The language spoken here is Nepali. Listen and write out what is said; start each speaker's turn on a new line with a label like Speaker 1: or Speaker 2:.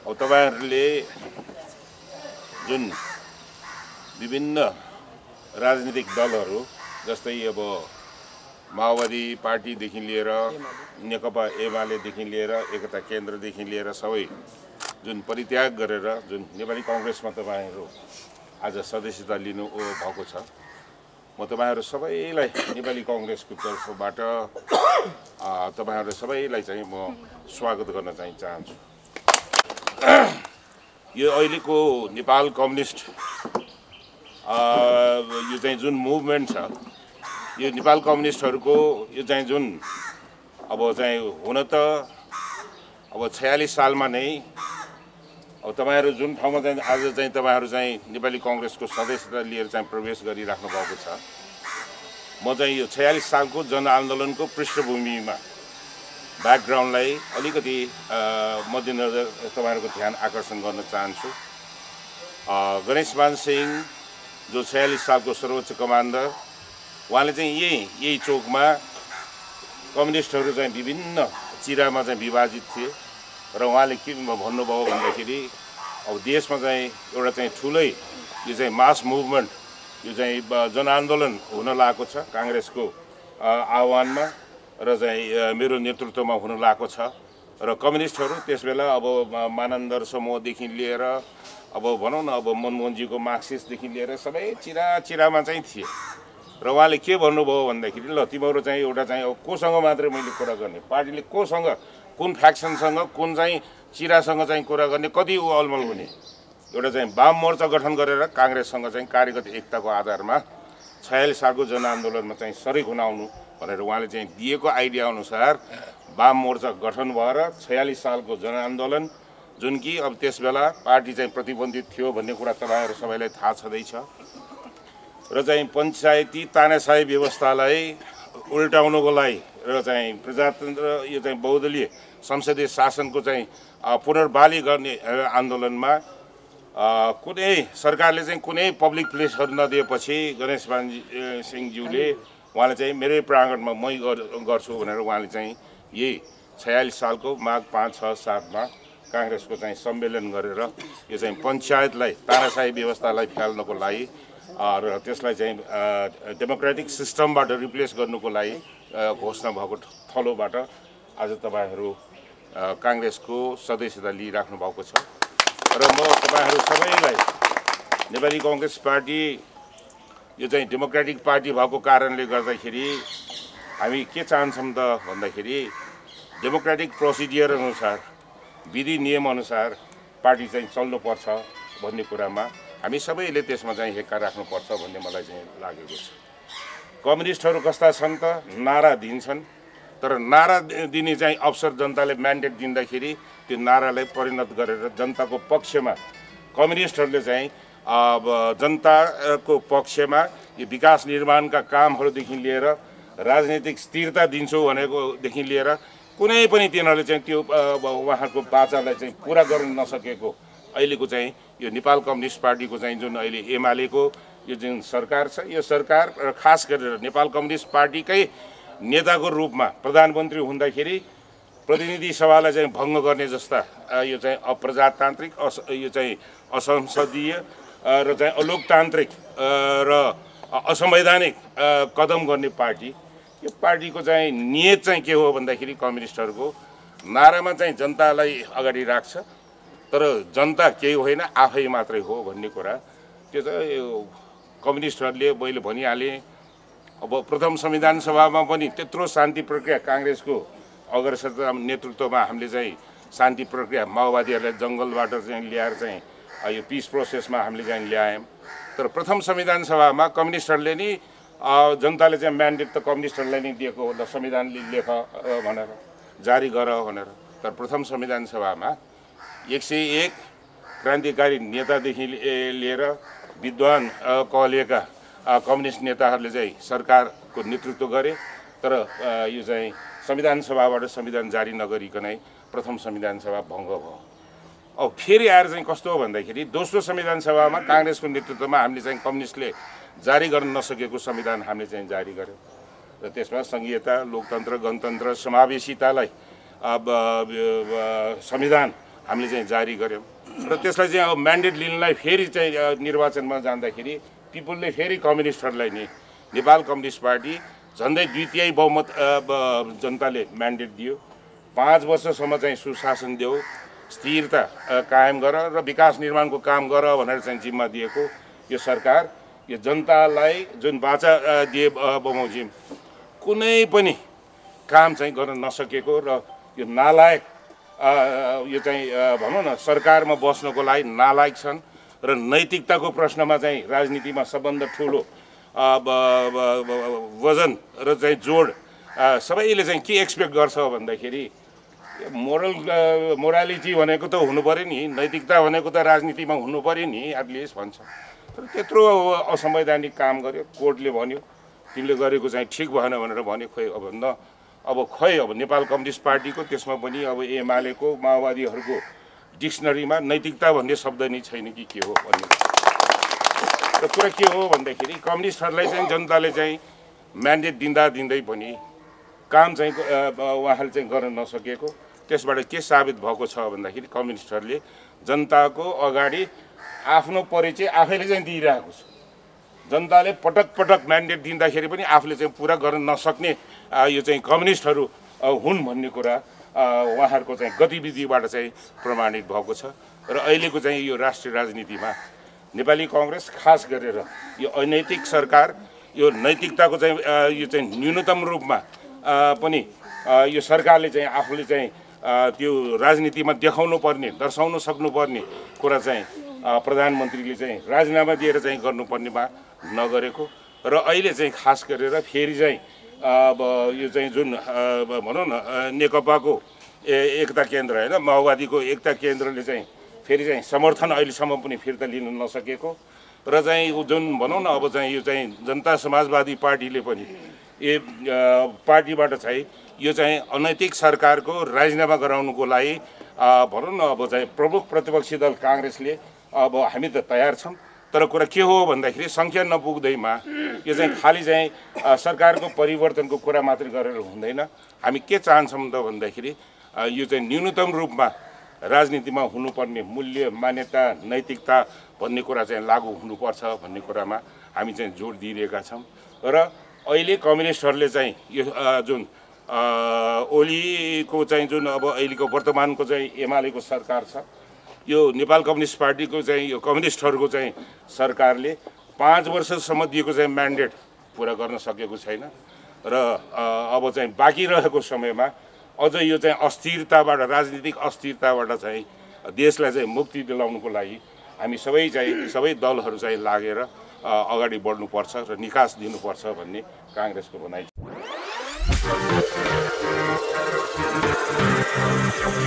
Speaker 1: अब तपाईहरुले जुन विभिन्न राजनीतिक दलहरू जस्तै अब माओवादी पार्टीदेखि लिएर नेकपा एमालेदेखि लिएर एकता केन्द्रदेखि लिएर सबै जुन परित्याग गरेर जुन नेपाली कांग्रेसमा तपाईहरु आज सदस्यता लिनु भएको छ, म तपाईहरु सबैलाई नेपाली कांग्रेसको तर्फबाट तपाईहरु सबैलाई चाहिँ म स्वागत गर्न चाहिँ चाहन्छु। यो अहिलेको नेपाल कम्युनिस्ट यो चाहिँ जुन मुभमेन्ट छ, यो नेपाल कम्युनिस्टहरुको यो चाहिँ जुन अब चाहिँ हुन त अब 46 सालमा नै अब तपाईहरु जुन ठाउँमा चाहिँ आज चाहिँ तपाईहरु चाहिँ नेपाली कांग्रेसको सदस्यता लिएर चाहिँ प्रवेश गरिराख्नु भएको छ, म चाहिँ यो 46 सालको जनआन्दोलनको पृष्ठभूमिमा ब्याकग्राउन्डलाई अलिकति मध्यनजर तपाईहरुको ध्यान आकर्षण गर्न चाहन्छु। गणेशमान सिंह जो 46 सालको सर्वोच्च कमान्डर, उहाँले चाहिँ यही चोकमा कम्युनिस्टहरु चाहिँ विभिन्न चिरामा चाहिँ विभाजित थिए र उहाँले के भन्नुभयो भन्दाखेरि अब देशमा चाहिँ एउटा चाहिँ ठुलै यो चाहिँ मास मुभमेन्ट यो चाहिँ जनआन्दोलन हुन लागेको छ कांग्रेसको आह्वानमा र चाहिँ मेरो नेतृत्वमा हुन लागेको छ र कम्युनिस्टहरु त्यसबेला अब मानन्दर समूहदेखि लिएर अब भनौं न अब मनमोहनजीको मार्क्सिस्टदेखि लिएर सबै चिरामा चाहिँ थिए र उहाँले के भन्नुभयो भन्दाखेरि ल तिम्रो चाहिँ एउटा चाहिँ अब कोसँग मात्रै मैले कुरा गर्ने, पार्टीले कोसँग कुन फ्याक्सनसँग कुन चाहिँ चिरासँग चाहिँ कुरा गर्ने, कति अलमल हुने, एउटा चाहिँ वाम मोर्चा गठन गरेर कांग्रेससँग चाहिँ कार्यगत एकताको आधारमा 46 सालको जनआन्दोलनमा चाहिँ सरिक हुन आउनु भनेर उहाँले चाहिँ दिएको आइडिया अनुसार वाम मोर्चा गठन भएर 46 सालको जनआन्दोलन जुन कि अब त्यसबेला पार्टी चाहिँ प्रतिबन्धित थियो भन्ने कुरा तपाईहरु सबैलाई थाहा छँदै छ र चाहिँ पञ्चायती तानाशाही व्यवस्थालाई उल्टाउनको लागि र चाहिँ प्रजातन्त्र यो चाहिँ बहुदलीय संसदीय शासनको चाहिँ पुनर्बहाली गर्ने आन्दोलनमा कुनै सरकारले चाहिँ कुनै पब्लिक प्लेसहरु नदिएपछि गणेशमान सिंहज्यूले उहाँले चाहिँ मेरै प्राङ्गणमा मै गर्छु भनेर उहाँले चाहिँ यही 46 सालको माघ 5, 6, 7 मा कांग्रेसको चाहिँ सम्मेलन गरेर यो चाहिँ पञ्चायतलाई तानाशाही व्यवस्थालाई फ्याल्नको लागि र त्यसलाई चाहिँ डेमोक्रेटिक सिस्टमबाट रिप्लेस गर्नुको लागि घोषणा भएको थलोबाट आज तपाईहरु कांग्रेसको सदस्यता लिइराख्नु भएको छ र म तपाईहरु सबैलाई नेपाली कांग्रेस पार्टी यो चाहिँ डेमोक्रेटिक पार्टी भएको कारणले गर्दाखेरि हामी के चाहन्छौं त भन्दाखेरि डेमोक्रेटिक प्रोसिडियर अनुसार विधि नियम अनुसार पार्टी चाहिँ चल्नुपर्छ भन्ने कुरामा हामी सबैले त्यसमा चाहिँ हेक्का राख्नुपर्छ भन्ने मलाई चाहिँ लागेको छ। कम्युनिस्टहरु कस्ता छन् त नारा दिन्छन्, तर नारा दिने चाहिँ अवसर जनताले म्यान्डेट दिँदाखेरि त्यो नारालाई परिणत गरेर जनताको पक्षमा कम्युनिस्टहरुले चाहिँ अब जनताको पक्षमा यो विकास निर्माणका कामहरुदेखि लिएर राजनीतिक स्थिरता दिन्छु भनेकोदेखि लिएर कुनै पनि तिनीहरुले चाहिँ त्यो उहाँको बाचालाई चाहिँ पूरा गर्न नसकेको अहिलेको चाहिँ यो नेपाल कम्युनिस्ट पार्टीको चाहिँ जुन अहिले एमालेको यो जुन सरकार छ, यो सरकार खास गरेर नेपाल कम्युनिस्ट पार्टीकै नेताको रूपमा प्रधानमन्त्री हुँदाखेरि प्रतिनिधि सभालाई चाहिँ भङ्ग गर्ने जस्ता यो चाहिँ अप्रजातान्त्रिक यो चाहिँ असंसदीय र चाहिँ अलोकतान्त्रिक र असंवैधानिक कदम गर्ने पार्टी, यो पार्टीको चाहिँ नियत चाहिँ के हो भन्दाखेरि कम्युनिस्टहरुको नारामा चाहिँ जनतालाई अगाडि राख्छ, तर जनता केही होइन आफै मात्रै हो भन्ने कुरा त्यो चाहिँ कम्युनिस्टहरुले मैले भनिहाले। अब प्रथम संविधान सभामा पनि त्यत्रो शान्ति प्रक्रिया कांग्रेसको अग्रसरता नेतृत्वमा हामीले चाहिँ शान्ति प्रक्रिया माओवादीहरुलाई जंगलबाट चाहिँ ल्याएर चाहिँ यो पीस प्रोसेसमा हामीले चाहिँ ल्यायौं, तर प्रथम संविधान सभामा कम्युनिस्टहरुले नि जनताले चाहिँ म्यान्डेट त कम्युनिस्टहरुलाई नै दिएको हो, संविधानले लेख भनेर जारी गर भनेर, तर प्रथम संविधान सभामा 101 क्रान्तिकारी नेतादेखि लिएर विद्वान कहलिएका कम्युनिस्ट नेताहरूले चाहिँ सरकारको नेतृत्व गरे, तर यो चाहिँ संविधान सभाबाट संविधान जारी नगरिकनै प्रथम संविधान सभा भङ्ग भयो। अब फेरि आएर चाहिँ कस्तो हो भन्दाखेरि दोस्रो संविधान सभामा कांग्रेसको नेतृत्वमा हामीले चाहिँ कम्युनिस्टले जारी गर्न नसकेको संविधान हामीले चाहिँ जारी गर्यो र त्यसमा संघीयता, लोकतन्त्र, गणतन्त्र, समावेशितालाई अब संविधान हामीले चाहिँ जारी गऱ्यौँ र त्यसलाई चाहिँ अब म्यान्डेट लिनलाई फेरि चाहिँ निर्वाचनमा जाँदाखेरि पिपुलले फेरि कम्युनिस्टहरूलाई नि नेपाल कम्युनिस्ट पार्टी झन्डै 2/3 बहुमत जनताले म्यान्डेट दियो। 5 वर्षसम्म चाहिँ सुशासन देऊ, स्थिरता कायम गर र विकास निर्माणको काम गर भनेर चाहिँ जिम्मा दिएको यो सरकार यो जनतालाई जुन बाचा दिए बमोजिम कुनै पनि काम चाहिँ गर्न नसकेको र यो नालायक यो चाहिँ भनौँ न सरकारमा बस्नको लागि नालायक छन् र नैतिकताको प्रश्नमा चाहिँ राजनीतिमा सबभन्दा ठुलो वजन र चाहिँ जोड सबैले चाहिँ के एक्सपेक्ट गर्छ भन्दाखेरि मोरालिटी भनेको त हुनु पर्यो नि, नैतिकता भनेको त राजनीतिमा हुनु पर्यो नि एटलिस्ट भन्छ। तर त्यत्रो असंवैधानिक काम गर्यो, कोर्टले भन्यो तिमीले गरेको चाहिँ ठिक भएन भनेर भन्यो। खोइ अब नेपाल कम्युनिस्ट पार्टीको त्यसमा पनि अब एमालेको माओवादीहरूको डिक्सनरीमा नैतिकता भन्ने शब्द नै छैन कि के हो भन्ने। र कुरा के हो भन्दाखेरि कम्युनिस्टहरूलाई चाहिँ जनताले चाहिँ म्यान्डेट दिँदै पनि काम चाहिँ उहाँहरूले चाहिँ गर्न नसकेको, त्यसबाट के साबित भएको छ भन्दाखेरि कम्युनिस्टहरूले जनताको अगाडि आफ्नो परिचय आफैले चाहिँ दिइरहेको छ। जनताले पटक पटक म्यान्डेट दिँदाखेरि पनि आफूले चाहिँ पुरा गर्न नसक्ने यो चाहिँ कम्युनिस्टहरू हुन् भन्ने कुरा उहाँहरूको चाहिँ गतिविधिबाट चाहिँ प्रमाणित भएको छ। र अहिलेको चाहिँ यो राष्ट्रिय राजनीतिमा नेपाली कांग्रेस खास गरेर यो अनैतिक सरकार यो नैतिकताको चाहिँ यो चाहिँ न्यूनतम रूपमा पनि यो सरकारले चाहिँ आफूले चाहिँ त्यो राजनीतिमा देखाउनु पर्ने दर्शाउन सक्नुपर्ने कुरा चाहिँ प्रधानमन्त्रीले चाहिँ राजीनामा दिएर चाहिँ गर्नुपर्नेमा नगरेको र अहिले चाहिँ खास गरेर फेरि चाहिँ अब यो चाहिँ जुन भनौँ न नेकपाको एकता केन्द्र होइन माओवादीको एकता केन्द्रले चाहिँ फेरि चाहिँ समर्थन अहिलेसम्म पनि फिर्ता लिन नसकेको र चाहिँ जुन भनौँ न अब चाहिँ यो चाहिँ जनता समाजवादी पार्टीले पनि पार्टीबाट चाहिँ यो चाहिँ अनैतिक सरकारको राजीनामा गराउनुको लागि भनौँ न अब चाहिँ प्रमुख प्रतिपक्षी दल कांग्रेसले अब हामी त तयार छौँ। तर कुरा के हो भन्दाखेरि सङ्ख्या नपुग्दैमा यो चाहिँ खालि चाहिँ सरकारको परिवर्तनको कुरा मात्रै गरेर हुँदैन। हामी के चाहन्छौँ त भन्दाखेरि यो चाहिँ न्यूनतम रूपमा राजनीतिमा हुनुपर्ने मूल्य मान्यता नैतिकता भन्ने कुरा चाहिँ लागू हुनुपर्छ भन्ने कुरामा हामी चाहिँ जोड दिइरहेका छौँ। र अहिले कम्युनिस्टहरूले चाहिँ यो जुन ओलीको चाहिँ जुन अब अहिलेको वर्तमानको चाहिँ एमालेको सरकार छ, यो नेपाल कम्युनिस्ट पार्टीको चाहिँ यो कम्युनिस्टहरूको चाहिँ सरकारले 5 वर्षसम्म दिएको चाहिँ म्यान्डेट पुरा गर्न सकेको छैन र अब चाहिँ बाँकी रहेको समयमा अझ यो चाहिँ अस्थिरताबाट राजनीतिक अस्थिरताबाट चाहिँ देशलाई चाहिँ मुक्ति दिलाउनुको लागि हामी सबै दलहरू चाहिँ लागेर अगाडि बढ्नुपर्छ र निकास दिनुपर्छ भन्ने कांग्रेसको भनाइ छ।